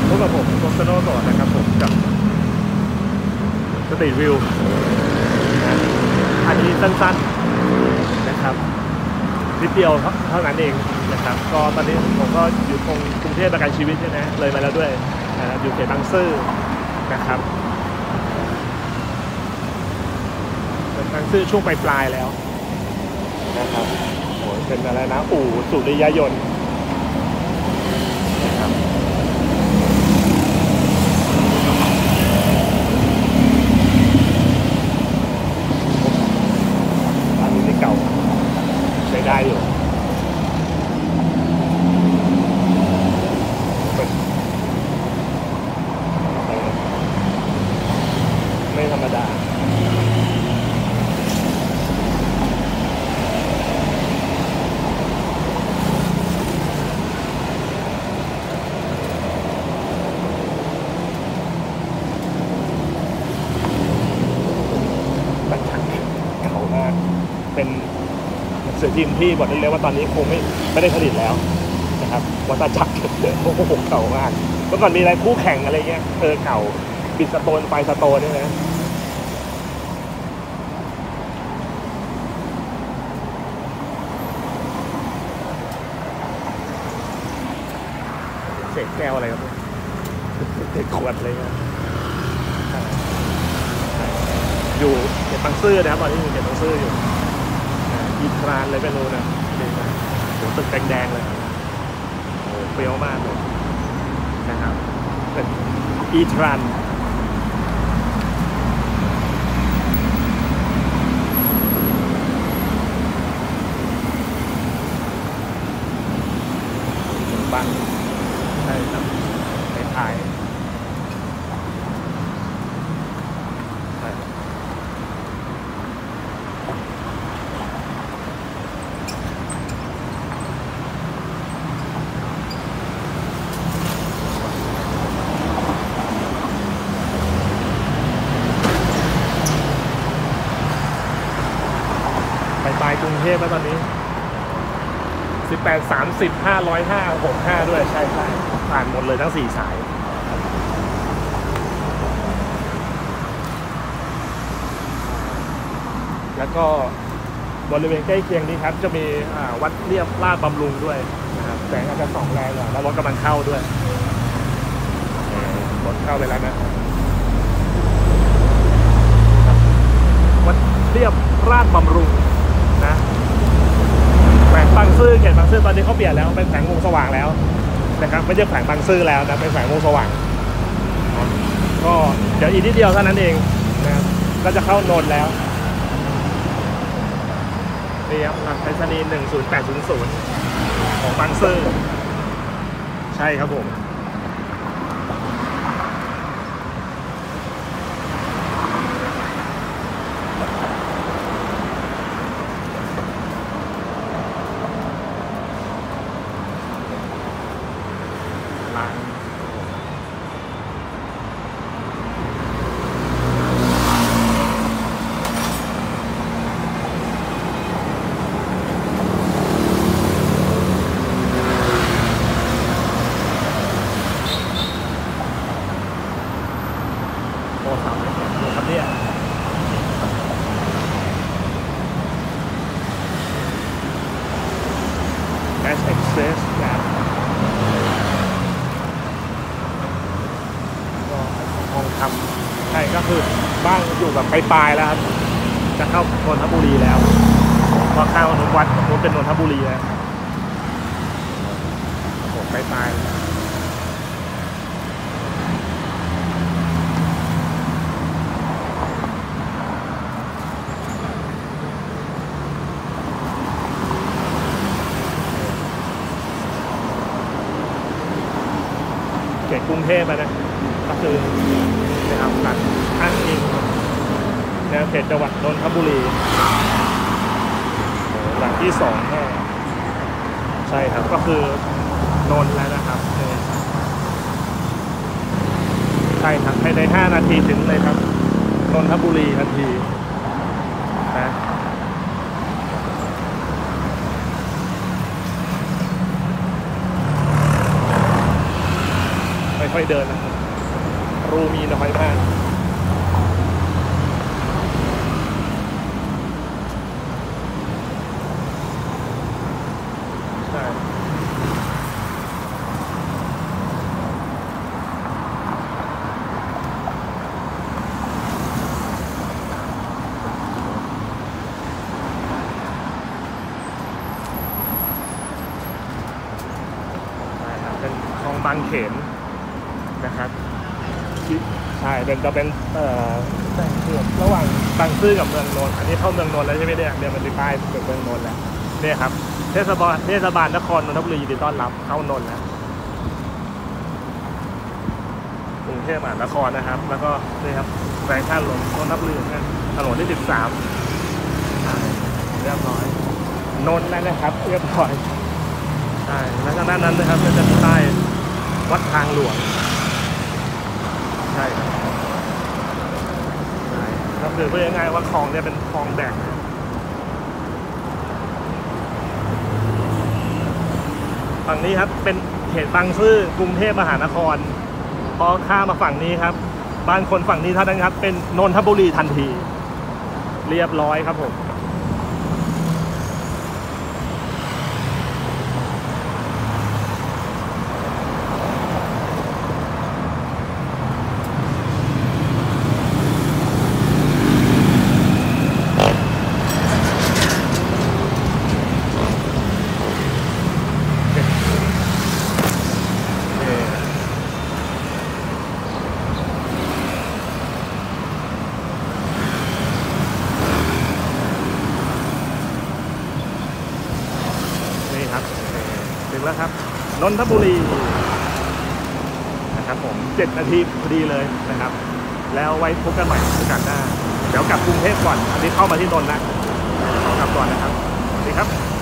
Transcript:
พบกับผมโกสโน่ต่อนะครับผมกับสตรีทวิวอันนี้สั้นๆนะครับนิดเดียวเท่านั้นเองนะครับก็ตอนนี้ผมก็อยู่ตรงกรุงเทพประกันชีวิตใช่ไหมเลยมาแล้วด้วยนะครับอยู่เขตบางซื่อนะครับบางซื่อช่วงปลายแล้วนะครับโอ้เป็นอะไรนะอู่สุริยยนต์นะครับร้านนี้ที่เก่าใช้ได้อยู่ไม่ธรรมดาเป็นหนังสือพิมพ์ที่บอกได้เลยว่าตอนนี้คงไม่ได้ผลิตแล้วนะครับวัตจักรโอ้โหเก่ามากเมื่อก่อนมีอะไรคู่แข่งอะไรเงี้ยเก่าบิดสโตนไปสโตนนี่นะเศษแก้วอะไรครับเศษขวดอะไรเงี้ยอยู่เขตบางซื่อนะครับตอนนี้อยู่เขตบางซื่ออยู่อีทรานเลยไปโน่นนะโหตึกแดงๆเลยโอ้เปรี้ยวมากเลยนะครับเป็นอีทรานบ้านใช่ครับในท้ายปลายกรุงเทพแล้วตอนนี้18 30 505 65ด้วยใช่ผ่านหมดเลยทั้ง4สายแล้วก็บริเวณใกล้เคียงนี้ครับจะมีวัดเรียบลาดบำรุงด้วยนะครับแสงอาจจะส่องแรงหน่อยแล้วรถกำลังเข้าด้วยรถเข้าไปแล้วนะวัดเรียบลาดบำรุงนะแขวงบางซื่อเขตบางซื่อตอนนี้เขาเปลี่ยนแล้วเป็นแขวงวงสว่างแล้วนะครับไม่ใช่แขวงบางซื่อแล้วนะเป็นแขวงวงสว่างก็เดี๋ยวอีกนิดเดียวเท่านั้นเองนะครับก็จะเข้านนท์แล้วนี่ครับหลักไปรษณีย์10800ของบางซื่อใช่ครับผมใช่ก็คือบ้านอยู่แบบปลายๆแล้วครับจะเข้านนทบุรีแล้วพอเข้านนวัดมันเป็นนนทบุรีแล้วโอ้ปลายเขตกรุงเทพนะก็คือนะครับหลักอ้างอิงในเขตจังหวัดนนทบุรีหลักที่2ใช่ครับก็คือนนท์แล้วนะครับใช่ครับภายใน5 นาทีถึงเลยครับนนทบุรีทันทีนะ ไปไม่ค่อยเดินนะรูมีน้อยมากใช่เป็นคลองบางเขนนะครับใช่จะเป็นแบ่งเขตระหว่างบางซื่อกับเมืองนนท์อันนี้เข้าเมืองนนท์แล้วใช่ไหมเนี่ยมันเป็นป้ายเมืองนนท์แล้วเนี่ยครับเทศบาลนครนนทบุรียินดีต้อนรับเข้านนท์แล้วกรุงเทพมหานครนะครับแล้วก็นี่ครับแขวงท่าหลวงนนทบุรีนะถนนที่13เรียบร้อยนนท์แล้วนะครับเรียบร้อยใช่แล้วทางด้านนั้นนะครับก็จะมีป้ายวัดทางหลวงใช่ครับใช่ก็คือพูดง่ายๆว่าคลองเนี่ยเป็นคลองแบ่งฝั่งนี้ครับเป็นเขตบางซื่อกรุงเทพมหานครพอข้ามมาฝั่งนี้ครับบ้านคนฝั่งนี้เท่านั้นครับเป็นนนทบุรีทันทีเรียบร้อยครับผมถึงแล้วครับนนทบุรีนะครับผม7 นาทีพอดีเลยนะครับแล้วไว้พบกันใหม่โอกาสหน้าเดี๋ยวกลับกรุงเทพก่อนอันนี้เข้ามาที่นนท์นะขอกลับก่อนนะครับสวัสดีครับ